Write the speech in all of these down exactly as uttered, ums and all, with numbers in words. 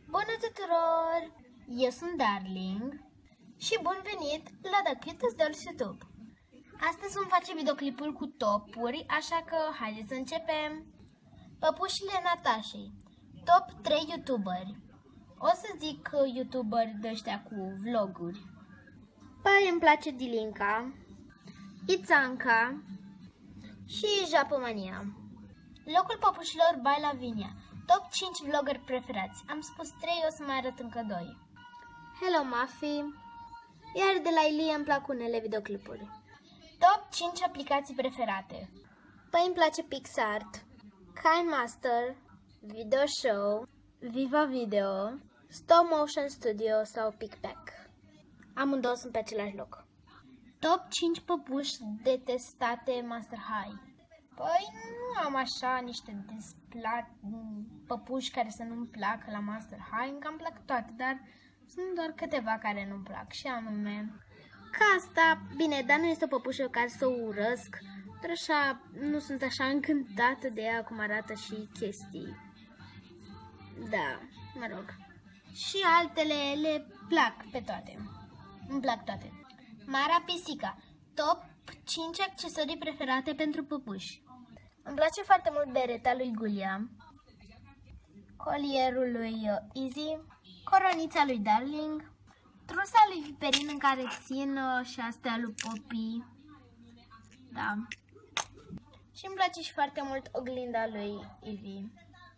Bună tuturor! Eu sunt Darling și bun venit la The Cutest Dolls YouTube. Astăzi vom face videoclipul cu topuri, așa că haideți să începem. Păpușile Natașei, top trei youtuberi. O să zic youtuberi de ăștia cu vloguri. Păi îmi place Dilinca, Ițanca și Japomania. Locul păpușilor by Lavinia. Top cinci vloggeri preferați. Am spus trei, o să mai arăt încă doi. Hello Muffy. Iar de la Ilie îmi plac unele videoclipuri. Top cinci aplicații preferate. Păi îmi place PixArt, KineMaster, Video Show, Viva Video, Stop Motion Studio sau PicPack. Amândouă sunt pe același loc. Top cinci păpuși detestate Master High. Păi nu am așa niște desplat, păpuși care să nu-mi placă la Master High, încă îmi plac toate, dar sunt doar câteva care nu-mi plac și anume ca asta, bine, dar nu este o păpușă care să o urăsc, dar așa, nu sunt așa încântată de ea cum arată și chestii. Da, mă rog. Și altele le plac pe toate. Îmi plac toate. Mara Pisica, top cinci accesorii preferate pentru păpuși. Îmi place foarte mult bereta lui Gulia, colierul lui Easy, coronița lui Darling, trusa lui Viperin în care țin și astea lui Poppy. Da. Și îmi place și foarte mult oglinda lui Ivy.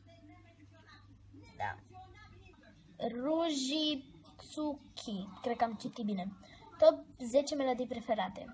Da. Rujitsuki, cred că am citit bine. Top zece melodii preferate.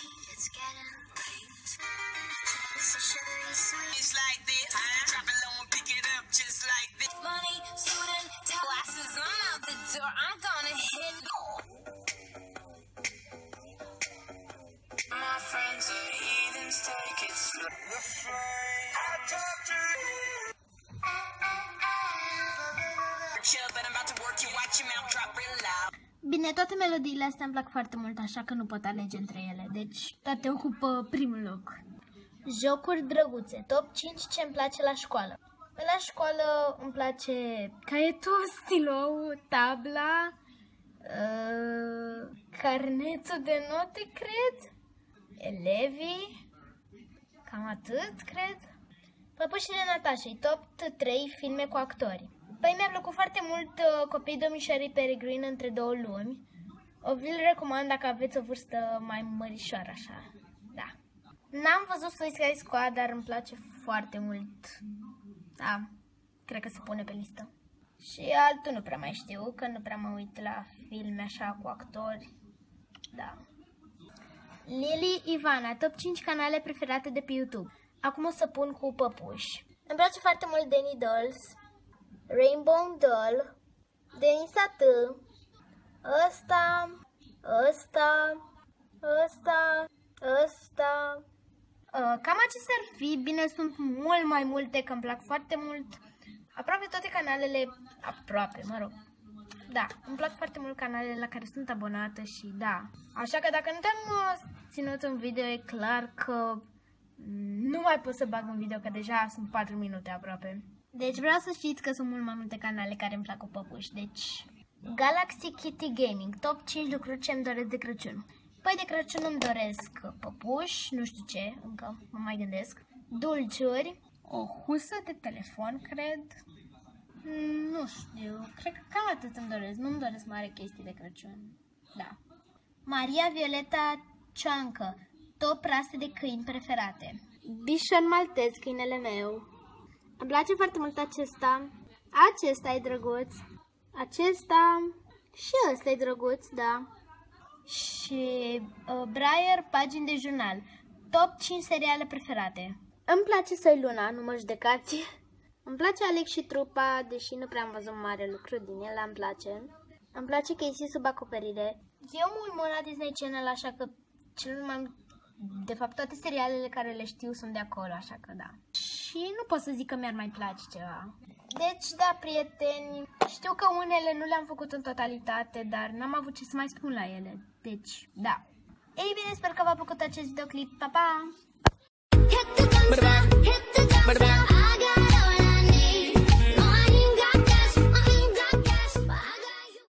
Bine, toate melodiile astea îmi plac foarte mult, așa că nu pot alege între ele, deci toate ocupă primul loc. Jocuri drăguțe, top cinci ce îmi place la școală. La școală îmi place caietul, stilou, tabla, uh, carnetul de note, cred, elevii, cam atât, cred. Păpușile Natașei, top trei filme cu actori. Păi mi-a plăcut foarte mult uh, Copiii Domnișoarei Peregrine între două lumi. O vi-l recomand dacă aveți o vârstă mai mărișoară, așa. Da. N-am văzut Suicide Squad, dar îmi place foarte mult. Da, cred că se pune pe listă. Și altul nu prea mai știu, că nu prea mă uit la filme așa cu actori. Da. Lily Ivana, top cinci canale preferate de pe YouTube. Acum o să pun cu păpuși. Îmi place foarte mult Danny Dolls, Rainbow Doll, Denisa T, ăsta, ăsta, ăsta, ăsta. Uh, cam acestea ar fi, bine, sunt mult mai multe, că îmi plac foarte mult. Aproape toate canalele, aproape, mă rog. Da, îmi plac foarte mult canalele la care sunt abonată și da. Așa că dacă nu te-am uh, ținut în video, e clar că nu mai pot să bag un video, că deja sunt patru minute aproape. Deci vreau să știți că sunt mult mai multe canale care îmi plac cu păpuși. Deci, Galaxy Kitty Gaming, top cinci lucruri ce îmi doresc de Crăciun. Păi de Crăciun îmi doresc păpuși, nu știu ce, încă mă mai gândesc. Dulciuri, o husă de telefon, cred. Nu știu, cred că cam atât îmi doresc, nu-mi doresc mare chestii de Crăciun. Da. Maria Violeta Ciancă, top rase de câini preferate. Bichon Maltez, câinele meu. Îmi place foarte mult acesta. Acesta e drăguț. Acesta. Și ăsta e drăguț, da. Și uh, Briar, pagini de jurnal. Top cinci seriale preferate. Îmi place Soi Luna, nu mă judecați. Îmi place Alex și Trupa, deși nu prea am văzut mare lucru din el, îmi place. Îmi place Casey sub acoperire. Eu mă uit mult la Disney Channel, așa că cel mai... De fapt, toate serialele care le știu sunt de acolo, așa că da. Și nu pot să zic că mi-ar mai place ceva. Deci, da, prieteni, știu că unele nu le-am făcut în totalitate, dar n-am avut ce să mai spun la ele. Deci, da. Ei bine, sper că v-a plăcut acest videoclip. Pa, pa!